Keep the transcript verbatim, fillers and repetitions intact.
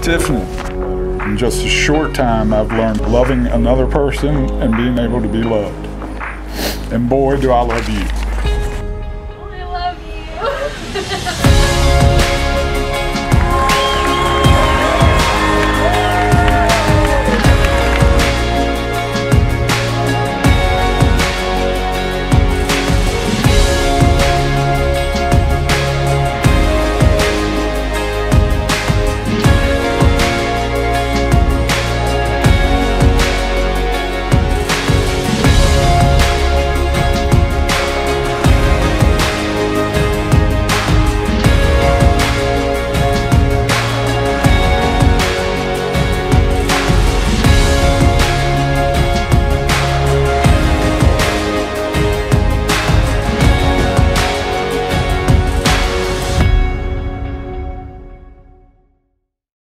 Tiffany, in just a short time, I've learned loving another person and being able to be loved. And boy, do I love you.